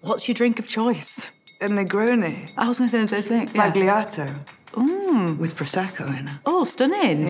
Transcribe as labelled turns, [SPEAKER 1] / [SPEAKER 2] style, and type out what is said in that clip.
[SPEAKER 1] What's your drink of choice?
[SPEAKER 2] A Negroni.
[SPEAKER 1] I was going to say the same thing. Yeah.
[SPEAKER 2] Spagliato. With Prosecco in it.
[SPEAKER 1] Oh, stunning.